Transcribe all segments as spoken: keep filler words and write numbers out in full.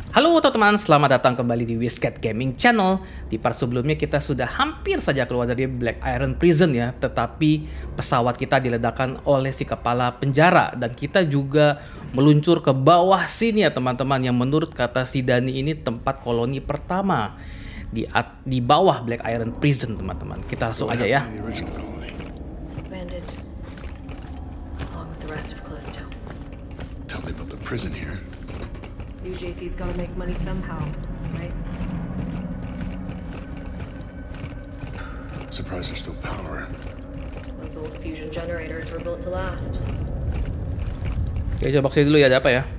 Halo teman-teman, selamat datang kembali di Wizcat Gaming Channel. Di part sebelumnya kita sudah hampir saja keluar dari Black Iron Prison ya, tetapi pesawat kita diledakkan oleh si kepala penjara dan kita juga meluncur ke bawah sini ya teman-teman, yang menurut kata si Dani ini tempat koloni pertama di at di bawah Black Iron Prison teman-teman. Kita langsung aja ya. Bandit, along with the rest of Callisto. Tell me about the prison here. U J C's gotta make money somehow, right? Surprised there's still power. Those old fusion generators were built to last. Oke, coba boxnya dulu ya, ada apa ya?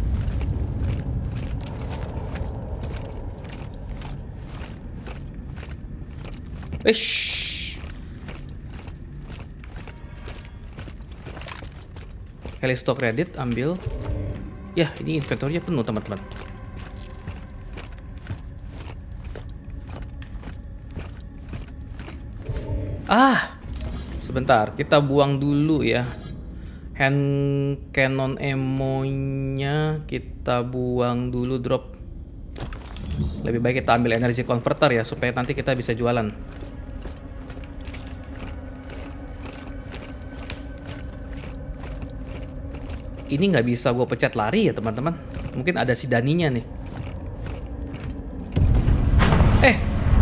Ish. Callisto credit ambil. Ya, ini inventory-nya penuh teman-teman. Ah, sebentar, kita buang dulu ya. Hand cannon ammo-nya kita buang dulu, drop. Lebih baik kita ambil energy converter ya, supaya nanti kita bisa jualan. Ini nggak bisa gue pencet lari ya teman-teman. Mungkin ada si Daninya nih. Eh.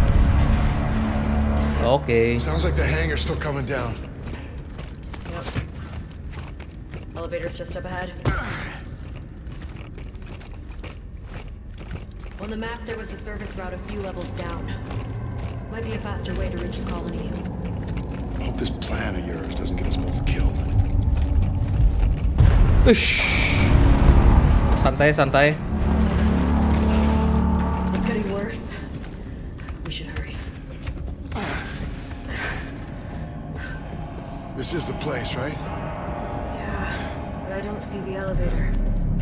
Oke. Okay. Sounds like the hangar's still coming down. Yep. Elevator's just up ahead. On the map, there was a service route a few levels down. Might be a faster way to reach the colony. I hope this plan of yours doesn't get us both killed. Ush. Santai, santai. It's getting worse. We should hurry. This is the place, right? Yeah, but I don't see the elevator.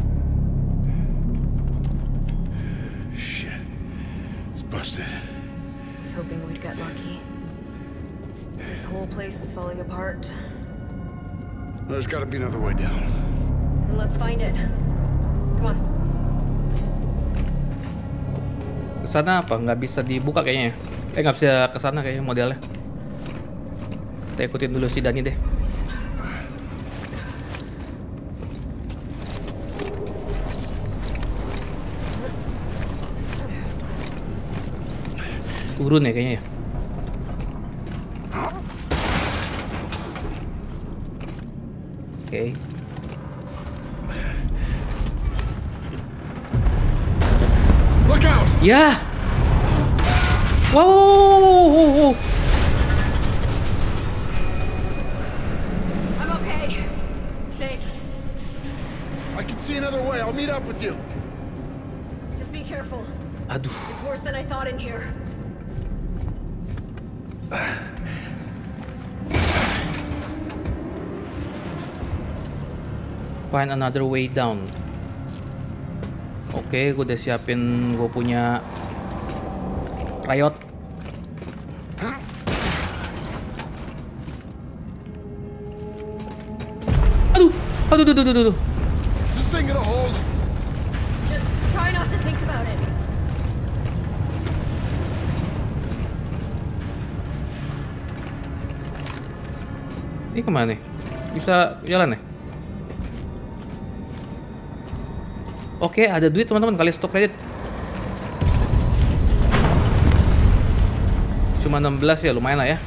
Shit. It's busted. I was hoping we'd get lucky. This whole place is falling apart. There's gotta be another way down. Well, let's find it. Come on. Kesana apa? Nggak bisa dibuka kayaknya. Eh, nggak bisa kesana kayaknya modelnya. Kita ikutin dulu si Dani deh. Turun ya kayaknya ya. Oke. Okay. Look out! Ya. Wow, wow, wow, wow, wow. I'm okay. Thanks. I can see another way. I'll meet up with you. Just be careful. Aduh. It's worse than I thought in here. Find another way down. Oke, okay, gue udah siapin, gue punya riot. Aduh, aduh, aduh, aduh, aduh. Is this thing gonna hold? Just try not to think about it. Ini kemana nih? Bisa jalan nih? Oke, ada duit teman-teman, kali stok kredit. Cuma enam belas ya, lumayan lah ya.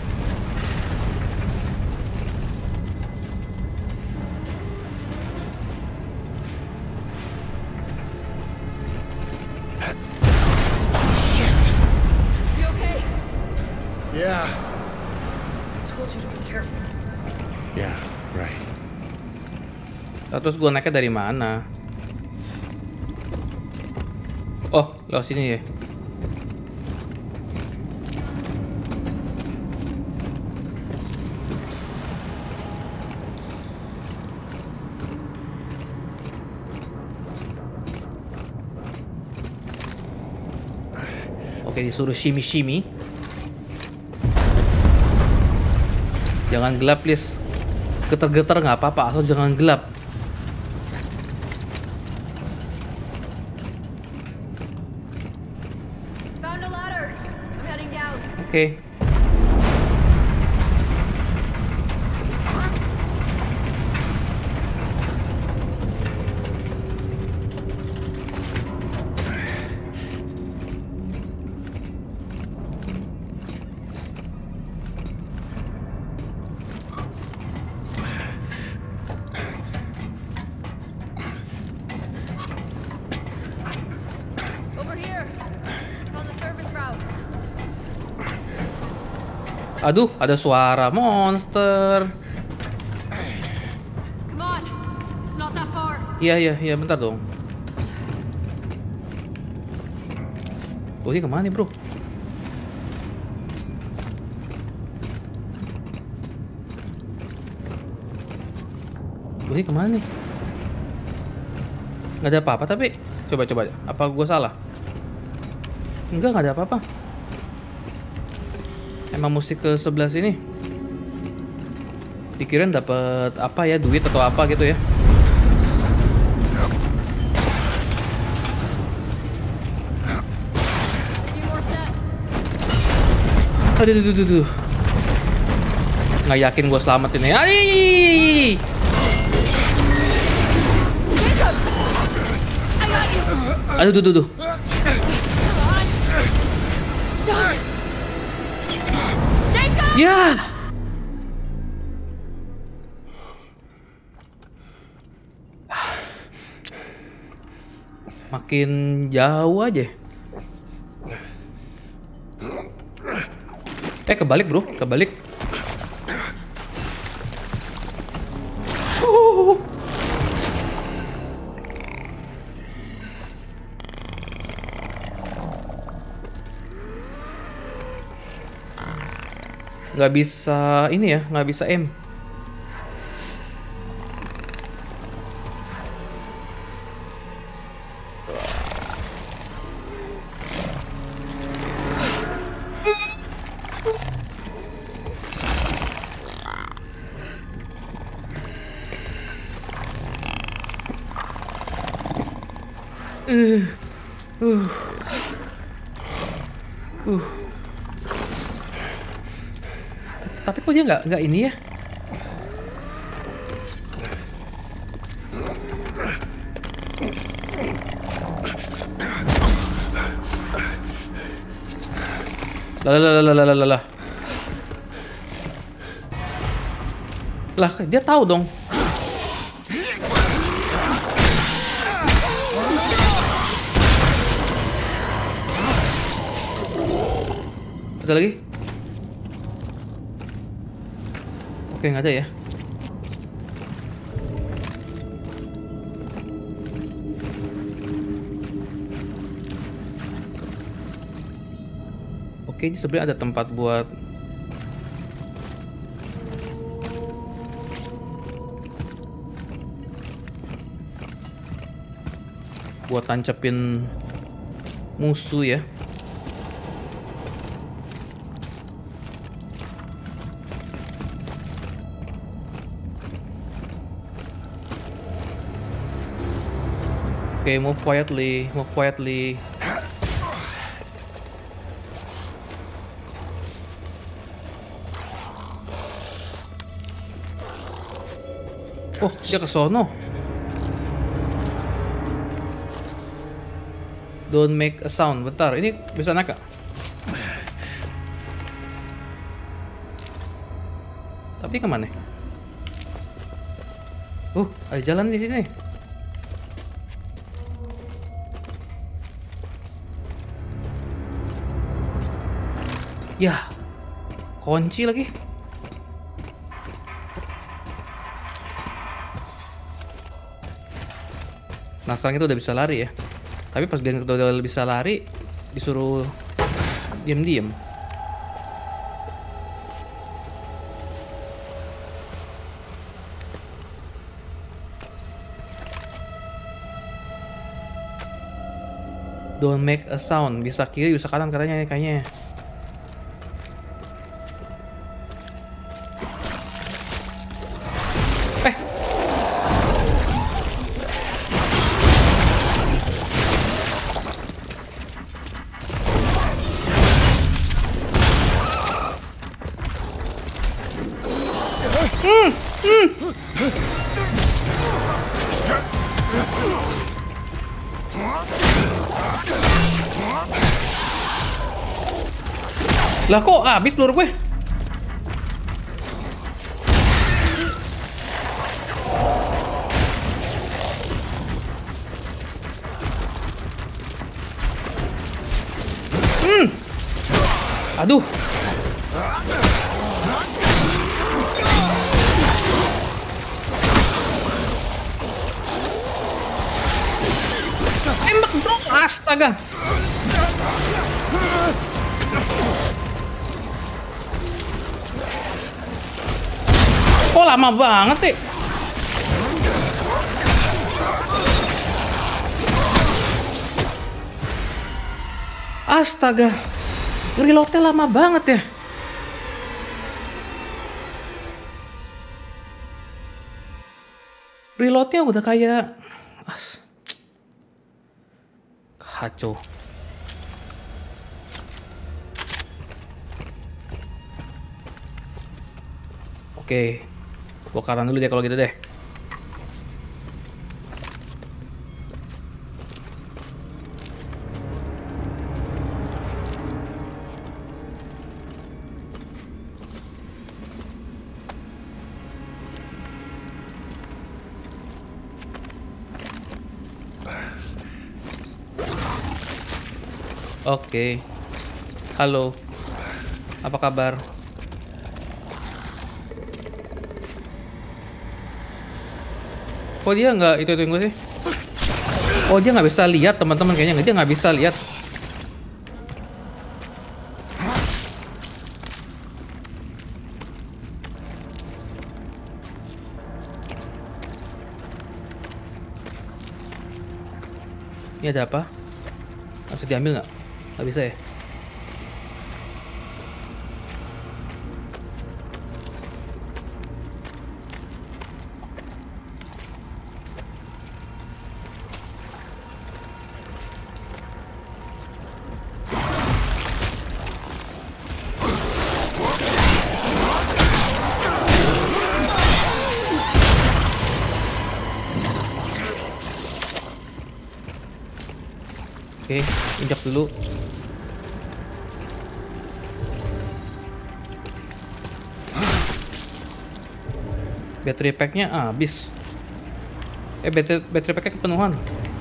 Shit! You okay? Yeah. I told you to be careful. Yeah, right. Nah, terus gue naiknya dari mana? Oh, lewat sini ya. Oke, disuruh shimmy-shimmy. Jangan gelap, please. Getar-getar nggak apa-apa, asal jangan gelap. out. Oke. Over here. On the service route. Aduh, ada suara monster. Come on. It's not that far. Iya, iya, iya, bentar dong. Tuh, ini kemana nih, bro? Tuh, ini kemana nih? Nggak ada apa-apa, tapi... Coba, coba. Apa gue salah? Enggak, nggak ada apa-apa. Emang mesti ke sebelah sini. Dikirain dapat apa ya, duit atau apa gitu ya. Few more steps. Aduh, aduh, aduh, aduh. Nggak yakin gue selamatin ya. Aih! Jacob! I got you. Aduh, aduh, aduh, aduh. Come on. Jacob! Ya! Makin jauh aja. Eh, kebalik, bro. Kebalik. Huh. Nggak bisa ini ya, nggak bisa aim. Uh, uh, uh. Tapi kok dia nggak nggak ini ya? Lah lah lah lah lah lah lah. Lah, dia tahu dong. Ada lagi? Oke, nggak ada ya. Oke, ini sebenarnya ada tempat buat buat tancepin musuh ya. Oke, okay, move quietly, move quietly. Oh, dia ke sono. Don't make a sound. Bentar, ini bisa naik gak? Tapi kemana? Uh, ada jalan di sini. Ya, kunci lagi. Nah, sekarang kita udah bisa lari ya. Tapi pas dia udah, udah bisa lari, disuruh diam-diam. Don't make a sound. Bisa kiri, bisa kanan katanya kayaknya. Hmm, hmm. Lah kok habis peluru gue? Hmm. Aduh. Tembak bro, astaga. Kok lama banget sih? Astaga. Reloadnya lama banget ya. Reloadnya udah kayak as. Kacau. Oke. Gua kanan dulu deh kalau gitu deh. Oke. Halo. Apa kabar? Kok dia nggak itu itu gue sih? Oh dia nggak bisa lihat teman-teman, kayaknya dia nggak bisa lihat. Ini ada apa? Bisa diambil nggak? Nggak bisa ya? Oke, injak dulu. Battery pack-nya habis. Eh, battery, battery pack-nya kepenuhan.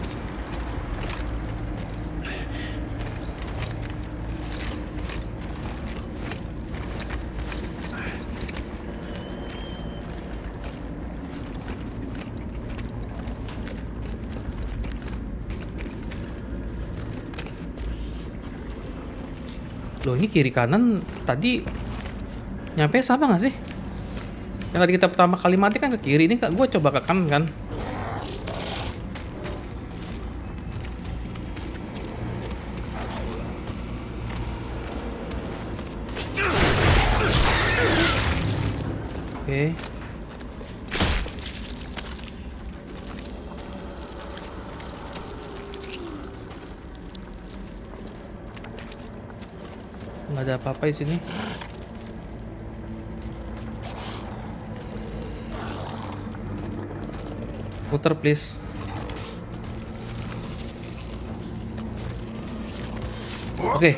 Loh, ini kiri kanan tadi nyampe sama nggak sih? Yang tadi kita pertama kali mati kan ke kiri, ini gue coba ke kanan kan? Oke. Nggak ada apa-apa di sini. Putar please. Oke.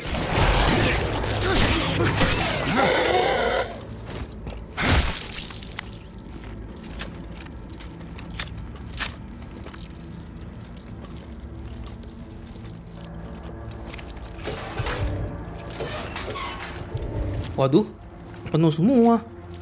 Waduh, penuh semua.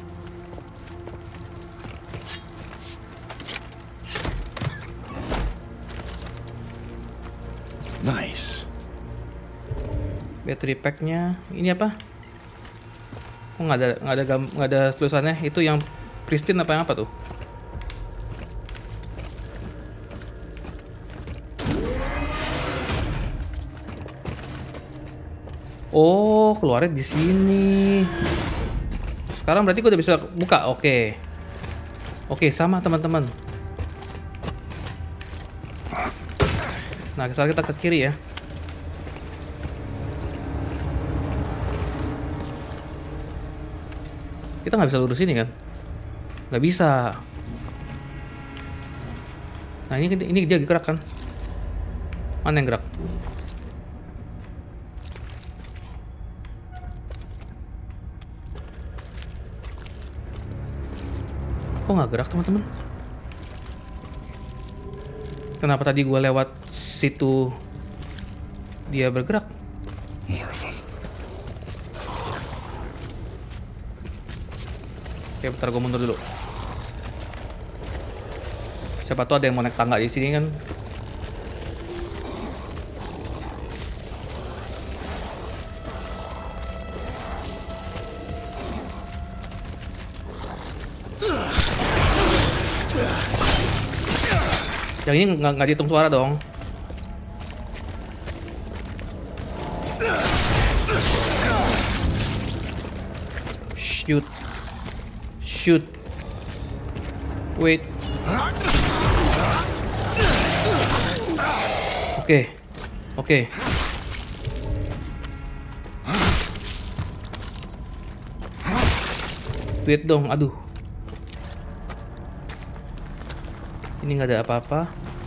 Nice. Battery pack-nya ini apa? Oh, nggak ada nggak ada gam- nggak ada tulisannya. Itu yang pristine apa yang apa tuh? Oh, keluarnya di sini. Sekarang berarti gue udah bisa buka. Oke. Oke, sama teman-teman. Nah, sekarang kita ke kiri ya. Kita nggak bisa lurus ini kan? Nggak bisa. Nah ini ini dia gerak kan? Mana yang gerak? Kok nggak gerak teman-teman? Kenapa tadi gue lewat situ dia bergerak? More of them. Oke, bentar gue mundur dulu. Siapa tahu ada yang mau naik tangga di sini kan? Yang ini nggak nggak dihitung suara dong. Shoot, shoot. Wait. Oke, oke. Wait dong, aduh. Ini nggak ada apa-apa.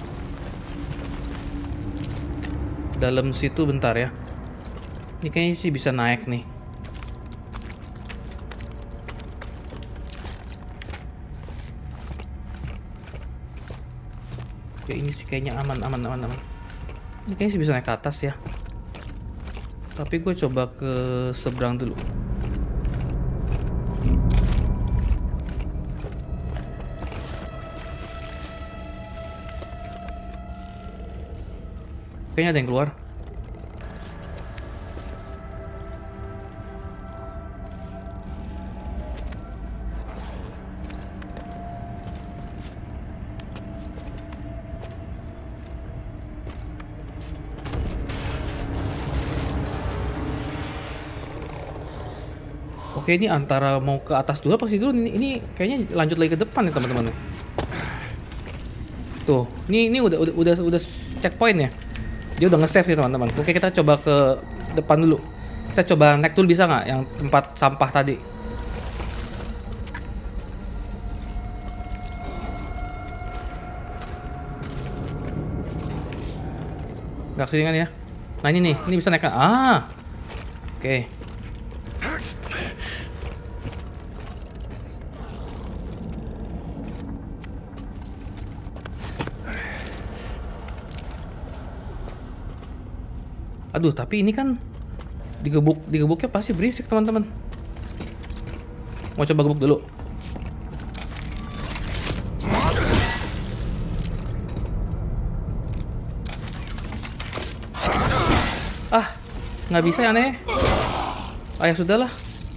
Dalam situ bentar ya. Ini kayaknya sih bisa naik nih. Ya ini sih kayaknya aman, aman, aman, aman. Ini kayaknya sih bisa naik ke atas ya. Tapi gue coba ke seberang dulu. Kayaknya ada yang keluar. Oke, ini antara mau ke atas dulu apa sih dulu? Ini, ini kayaknya lanjut lagi ke depan ya teman-teman. Tuh, ini ini udah udah udah udah checkpoint ya. Dia udah nge-save nih teman-teman. Oke, kita coba ke depan dulu. Kita coba naik dulu bisa nggak yang tempat sampah tadi? Nggak kesini kan ya? Nah ini nih, ini bisa naik kan? Ah, oke. Aduh, tapi ini kan digebuk, digebuknya pasti berisik teman-teman. Mau coba gebuk dulu. Ah, nggak bisa ya aneh. Ah ya sudahlah.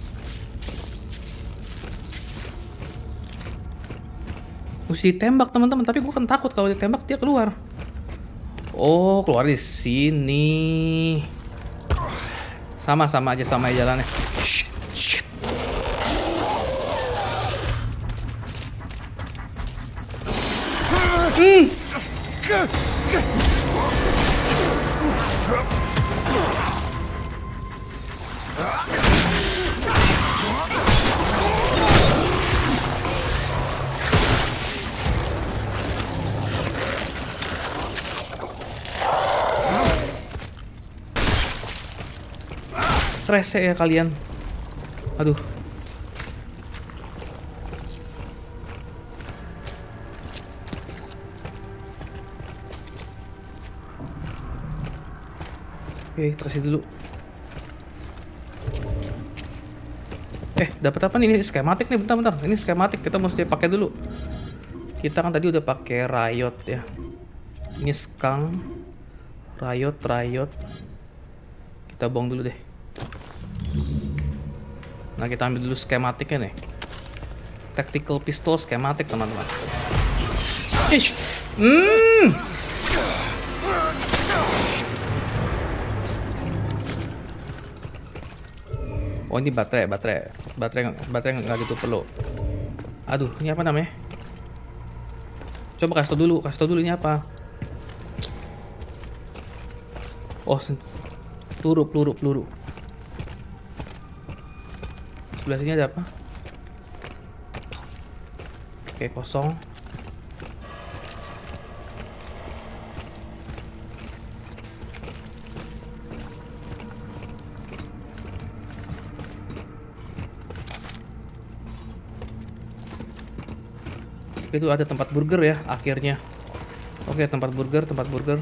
Mesti ditembak teman-teman, tapi gue kan takut kalau ditembak dia keluar. Oh, keluar di sini. Sama-sama aja, sama aja jalannya. Shit, shit. Hmm. Rese ya kalian. Aduh. Oke, kita kasih dulu. Eh, dapat apa nih? Ini skematik nih, bentar-bentar. Ini skematik, kita mesti pakai dulu. Kita kan tadi udah pakai riot ya. Ini skang, riot, riot. Kita buang dulu deh. Nah, kita ambil dulu skematiknya nih. Tactical pistol skematik, teman-teman. Ish. Hmm. Oh, ini baterai, baterai. Baterai baterai nggak gitu perlu. Aduh, ini apa namanya? Coba kasih tau dulu, kasih tau dulu ini apa. Oh, peluru, peluru, peluru. Sebelah sini ada apa? Oke, kosong. Itu ada tempat burger ya akhirnya. Oke, tempat burger, tempat burger.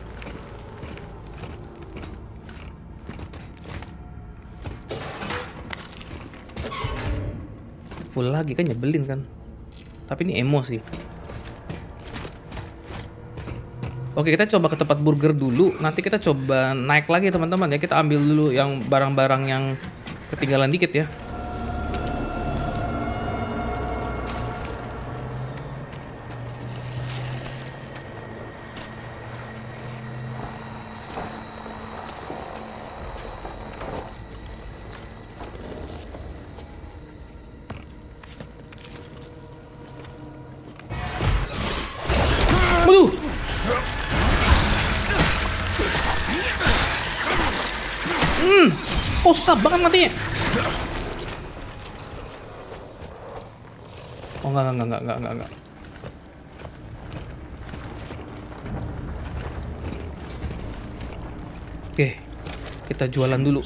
Full lagi kan, nyebelin kan. Tapi ini emo sih. Oke, kita coba ke tempat burger dulu. Nanti kita coba naik lagi teman-teman ya. Kita ambil dulu yang barang-barang yang ketinggalan dikit ya. Waduh. Hmm, oh susah banget matinya. Oh enggak enggak enggak enggak enggak enggak. Oke, kita jualan dulu.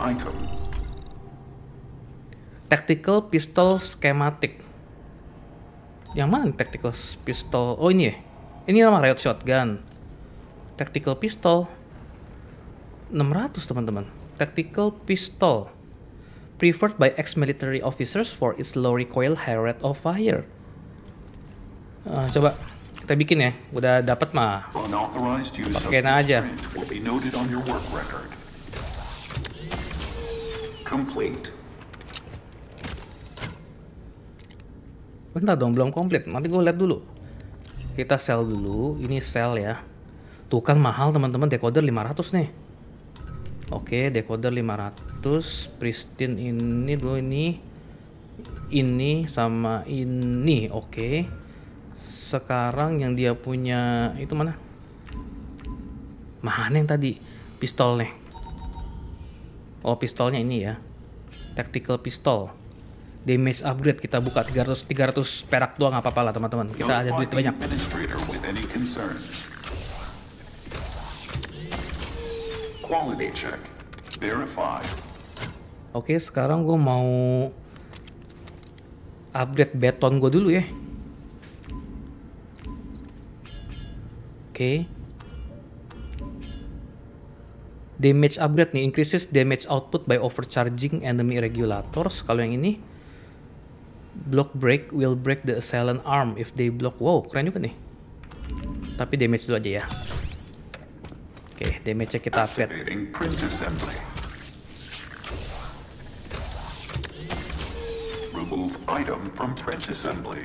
Tactical pistol schematic. Yang mana tactical pistol? Oh ini ya. Ini nama riot shotgun. Tactical pistol enam ratus teman-teman. Tactical pistol preferred by ex-military officers for its low recoil, high rate of fire. Uh, coba kita bikin ya. Udah dapat mah. Pakein aja. Complete. Bentar dong, belum komplit. Nanti gue lihat dulu. Kita sell dulu. Ini sell ya. Tuh kan mahal teman-teman, decoder lima ratus nih. Oke, decoder lima ratus. Pristine ini dulu, ini. Ini sama ini. Oke. Sekarang yang dia punya itu mana? Mana yang tadi? Pistolnya. Oh, pistolnya ini ya. Tactical pistol. Damage upgrade kita buka tiga ratus tiga ratus perak doang, nggak apa-apa lah teman-teman. Kita ada duit banyak. Quality check. Verify. Oke, sekarang gue mau upgrade beton gue dulu ya. Oke. Damage upgrade nih, increases damage output by overcharging enemy regulators. Kalau yang ini block break will break the assailant arm if they block. Wow, keren juga nih. Tapi damage dulu aja ya. Oke, damage-nya kita upgrade. Remove item from print assembly.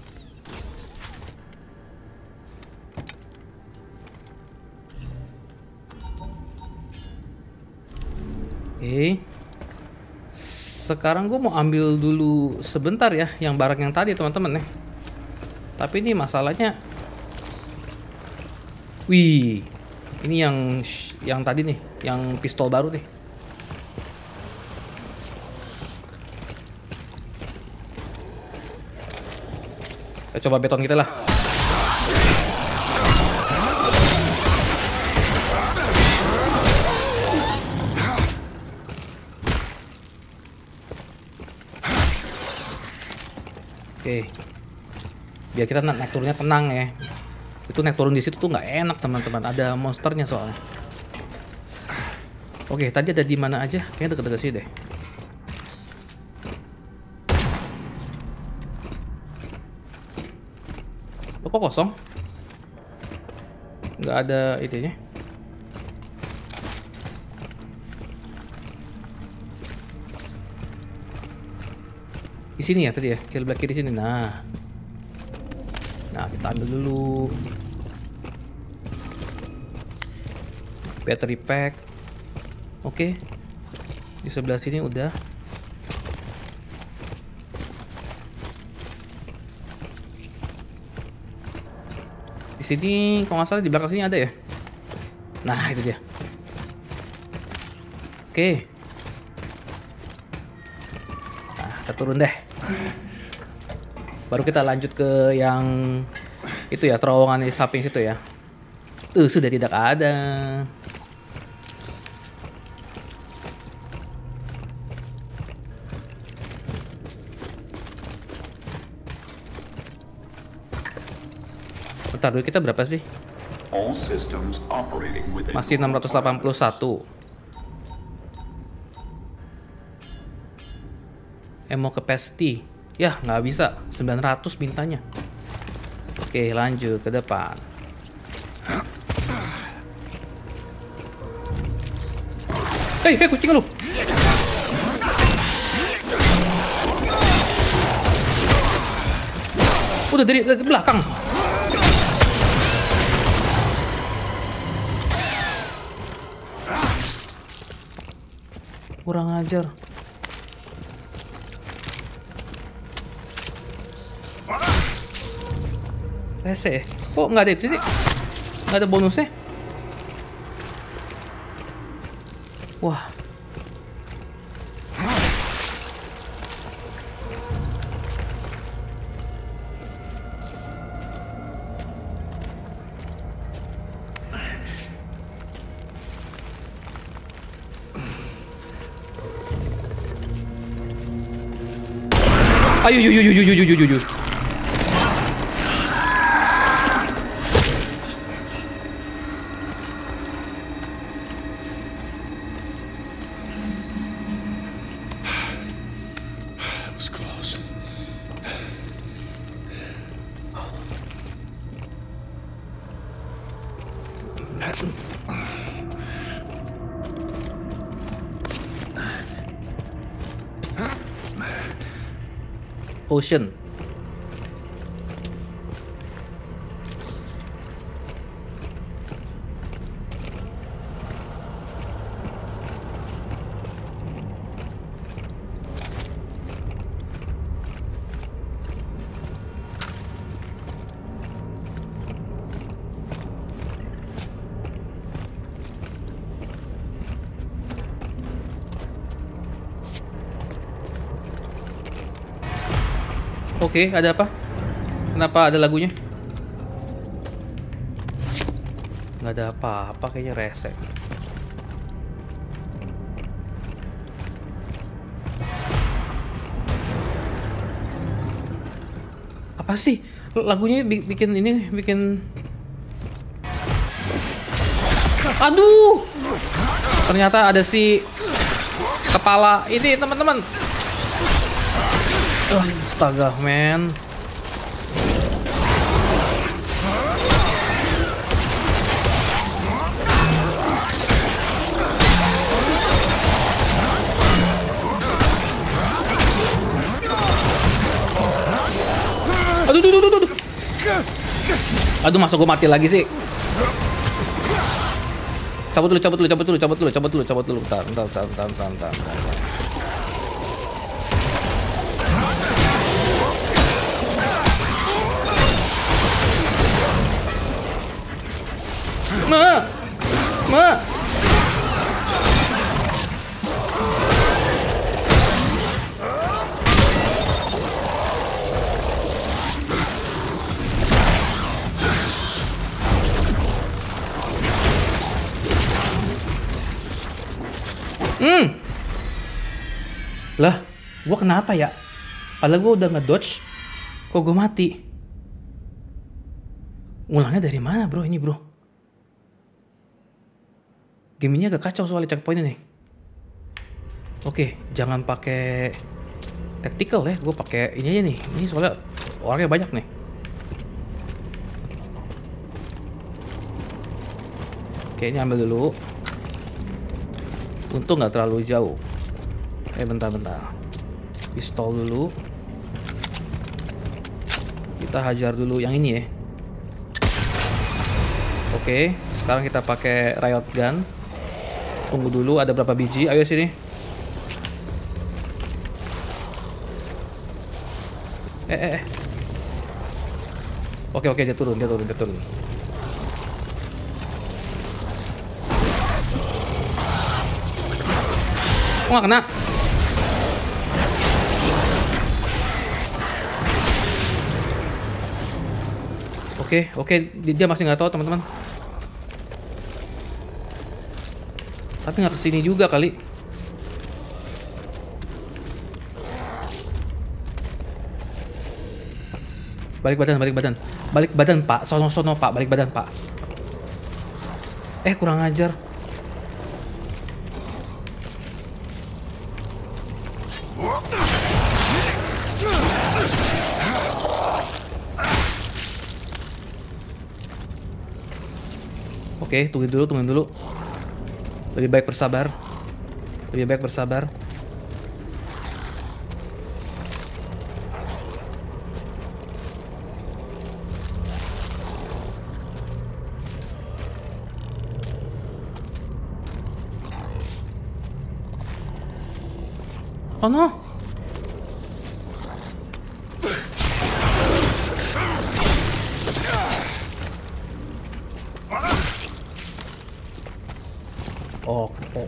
Oke. Sekarang gue mau ambil dulu sebentar ya yang barang yang tadi teman-teman ya. Tapi ini masalahnya, wih, ini yang yang tadi nih, yang pistol baru nih. Kita coba beton kita lah. Oke, biar kita naik turunnya tenang ya. Itu naik turun di situ tuh nggak enak teman-teman. Ada monsternya soalnya. Oke, tadi ada di mana aja? Kayaknya deket-deket sini deh. Oh, kok kosong? Nggak ada itunya. Di sini ya tadi ya, kill black di sini. Nah, nah kita ambil dulu battery pack. Oke, di sebelah sini udah. Di sini kalau nggak salah di belakang sini ada ya. Nah itu dia. Oke, nah kita turun deh. Baru kita lanjut ke yang itu ya, terowongan di samping situ ya. Eh, sudah tidak ada. Bentar dulu, kita berapa sih? All systems operating within Masih enam ratus delapan puluh satu. Ammo capacity. Ya, nggak bisa. sembilan ratus mintanya. Oke, lanjut ke depan. Hei, hei, kucing lu. Udah dari, dari belakang. Kurang ajar. Rese. Kok nggak ada itu sih? Nggak ada bonusnya? Wah. Ayo, yu, yu, yu, yu, yu, yu, yu, yu. That was close. Ocean. Oke, ada apa? Kenapa ada lagunya? Nggak ada apa-apa, kayaknya reset. Apa sih? Lagunya bi- bikin ini, bikin... Aduh! Ternyata ada si kepala ini, teman-teman. Oh, astaga, men. Aduh, aduh, aduh, aduh. Aduh, masa gue mati lagi sih? Cabut dulu, cabut dulu, cabut dulu, cabut dulu, cabut dulu, cabut dulu. Bentar, bentar, bentar, bentar, bentar, bentar, bentar. Ma, ma. Hmm. Lah, gua kenapa ya? Padahal gua udah ngedodge, kok gua mati? Ulangnya dari mana, bro? Ini, bro. Game ini agak kacau soalnya checkpointnya nih. Oke, jangan pakai tactical ya. Gue pakai ini aja nih. Ini soalnya orangnya banyak nih. Oke, ini ambil dulu. Untung nggak terlalu jauh. Eh, bentar-bentar. Pistol dulu. Kita hajar dulu yang ini ya. Oke, sekarang kita pakai riot gun. Tunggu dulu, ada berapa biji? Ayo sini. Eh, eh, eh. Oke, oke, dia turun, dia turun, dia turun. Oh, nggak kena. Oke, oke, dia dia masih nggak tahu teman-teman. Tapi nggak kesini juga kali. Balik badan, balik badan, balik badan Pak, sono-sono Pak, balik badan Pak. Eh kurang ajar. Oke, tungguin dulu, tungguin dulu. Lebih baik bersabar. Lebih baik bersabar. Oh no. Oh, oh.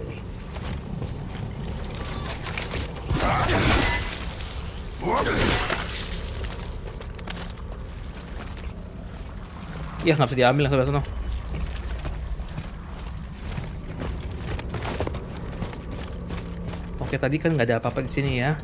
Ya nggak bisa diambil yang sebelah sana. Oke, tadi kan nggak ada apa-apa di sini ya.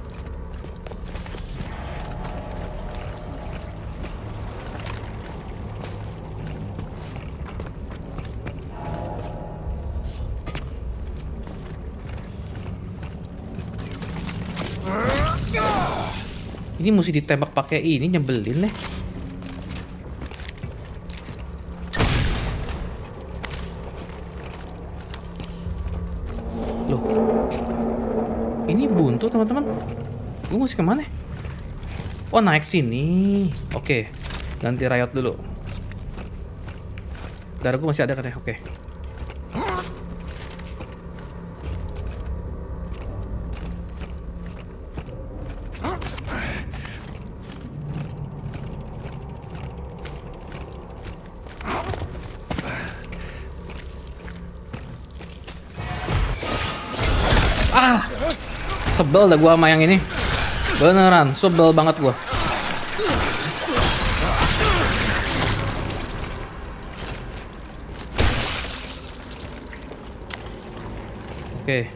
Ini mesti ditembak pakai ini, nyebelin deh. Loh. Ini buntu, teman-teman. Gue mesti kemana? Oh, naik sini. Oke. Ganti riot dulu. Darah gue masih ada katanya. Oke. Ah, sebel dah gua sama yang ini. Beneran, sebel banget gua. Oke.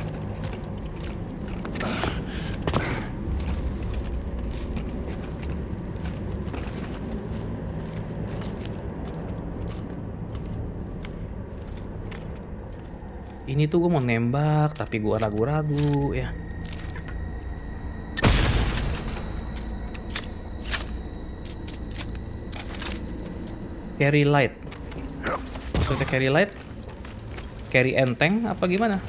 Ini tuh gue mau nembak, tapi gue ragu-ragu ya. Carry light. Maksudnya carry light? Carry enteng apa gimana?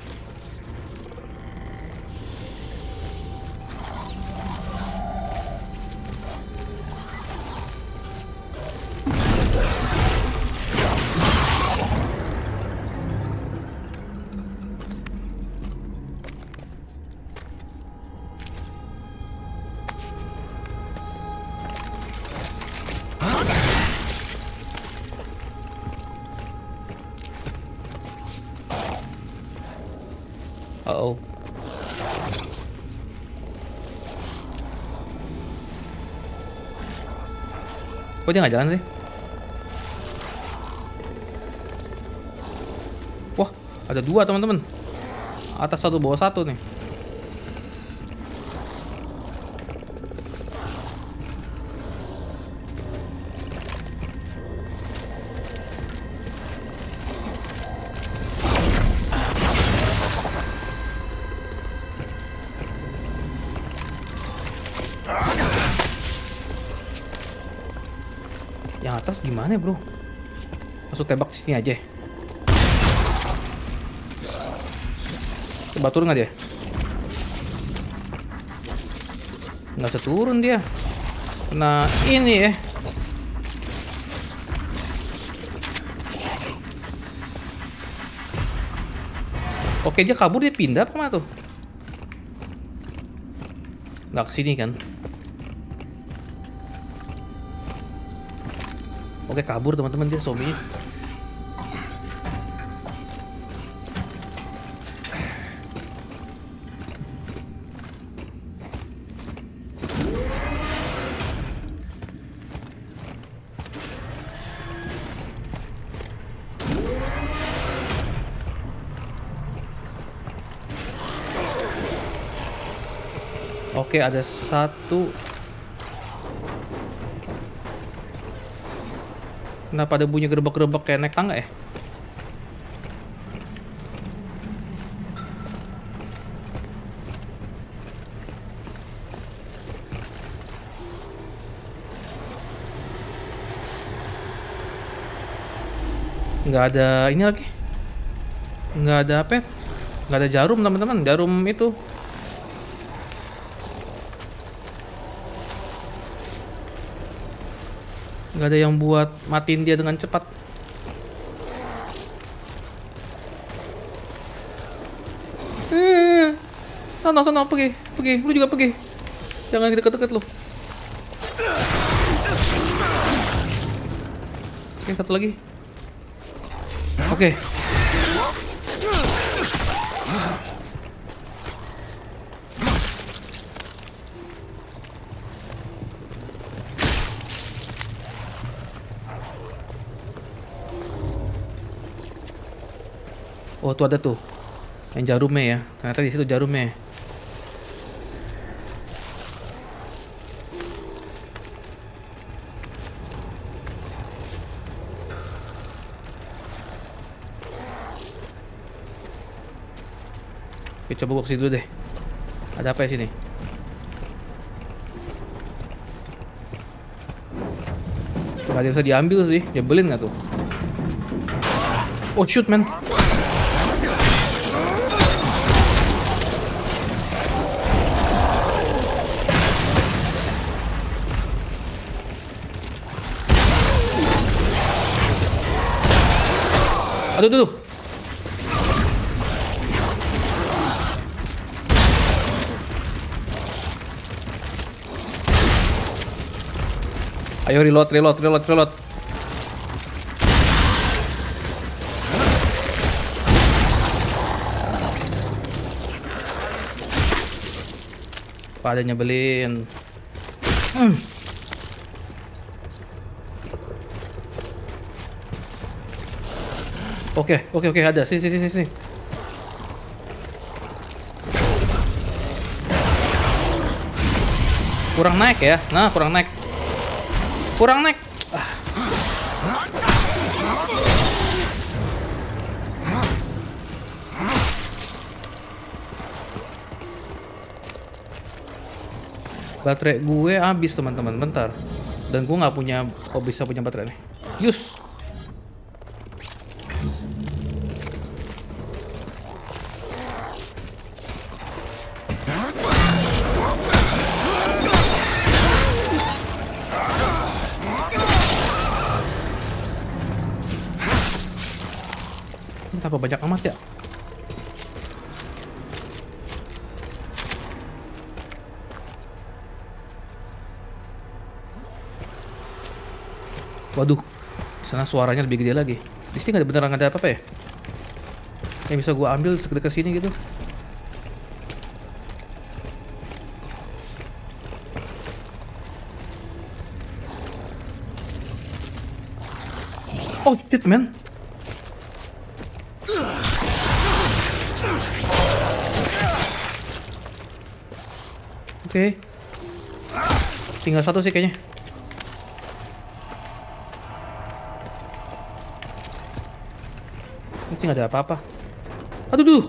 Uh-oh. Kok dia nggak jalan sih? Wah, ada dua teman-teman. Atas satu, bawah satu nih. Yang atas gimana, bro? Langsung tembak di sini aja. Coba turun nggak dia? Nggak bisa turun dia. Kena ini ya. Oke, dia kabur, dia pindah apa kemana tuh? Nggak kesini kan? Oke, kabur teman-teman, dia zombie. Oke, ada satu. Kenapa ada bunyi gerebek-gerebek kayak naik tangga ya? Nggak ada ini lagi. Nggak ada apa ya? Nggak ada jarum teman-teman. Jarum itu. Nggak ada yang buat matiin dia dengan cepat. Eh, sana sana pergi, pergi. Lu juga pergi. Jangan deket-deket lu. Oke, satu lagi. Oke. Oh, tuh ada tuh. Yang jarumnya ya. Ternyata di situ jarumnya. Oke, coba gua kesini dulu deh. Ada apa ya sini? Gak ada yang bisa diambil sih. Nyebelin gak tuh? Oh shoot man. Aduh, aduh, aduh. Ayo reload, reload, reload, reload. Pada nyebelin. Hmm. Oke, oke, oke, ada. Sini, sini, sini, sini. Kurang naik ya. Nah, kurang naik. Kurang naik. Ah. Baterai gue habis teman-teman, bentar. Dan gue nggak punya, kok bisa punya baterai nih? Yus. Kenapa banyak amat ya? Waduh, di sana suaranya lebih gede lagi. Di sini nggak beneran ada apa-apa ya? Yang bisa gua ambil dekat sini gitu. Oh shit man. Oke, tinggal satu sih kayaknya. Ini sih nggak ada apa-apa. Aduh, duh.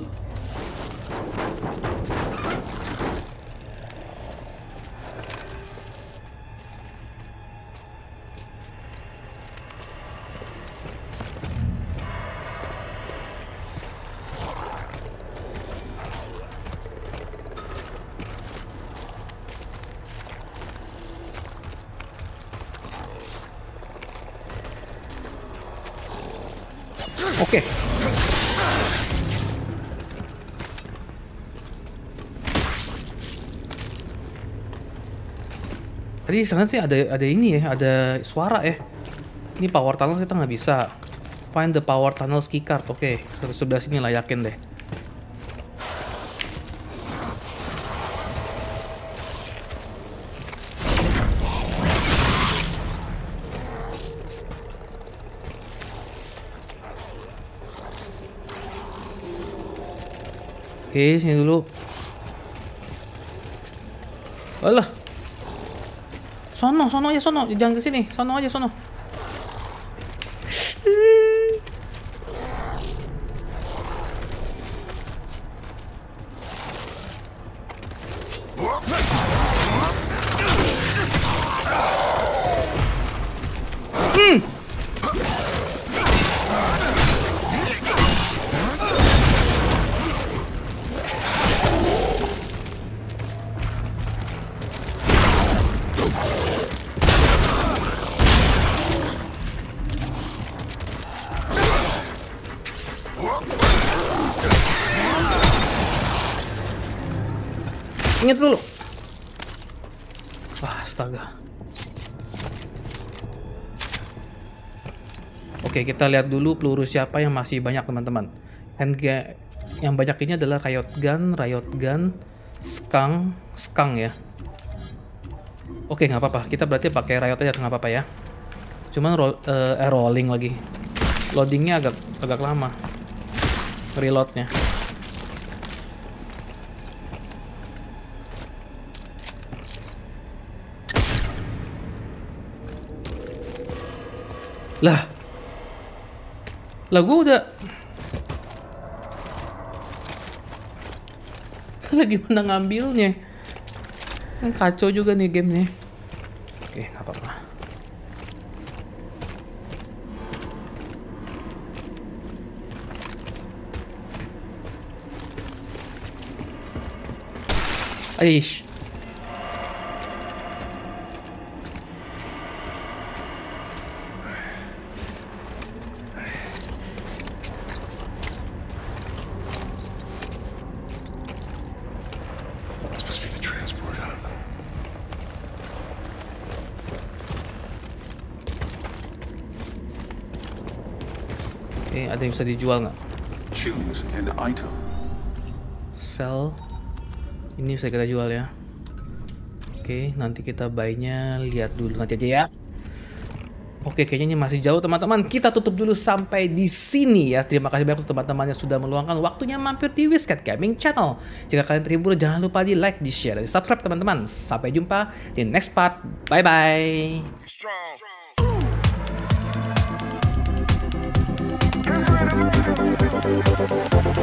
Oke. Tadi sana sih ada ada ini ya, ada suara ya. Ini power tunnel kita nggak bisa. Find the power tunnels keycard. Oke, sebelah sini lah yakin deh. Oke, sini dulu. Alah. Sono, sono aja sono, jangan ke sini. Sono aja sono. Hmm. Ingat dulu. Wah, astaga. Oke, kita lihat dulu peluru siapa yang masih banyak, teman-teman. Handgun yang banyak ini adalah riot gun, riot gun, skang, skang ya. Oke, nggak apa-apa. Kita berarti pakai riot aja, nggak apa-apa ya. Cuman roll, uh, eh, rolling lagi. Loadingnya agak agak lama. Reloadnya. Lah. Lah gue udah. Lagi mana ngambilnya? Kan kacau juga nih gamenya. Oke, nggak apa-apa. Aish. Oke, ada yang bisa dijual nggak? Choose an item. Sell. Ini bisa kita jual ya. Oke, nanti kita buy-nya lihat dulu nanti aja ya. Oke, kayaknya ini masih jauh, teman-teman. Kita tutup dulu sampai di sini ya. Terima kasih banyak untuk teman-teman yang sudah meluangkan waktunya mampir di Wizcat Gaming Channel. Jika kalian terhibur, jangan lupa di like, di share, dan di subscribe, teman-teman. Sampai jumpa di next part. Bye-bye. Strong.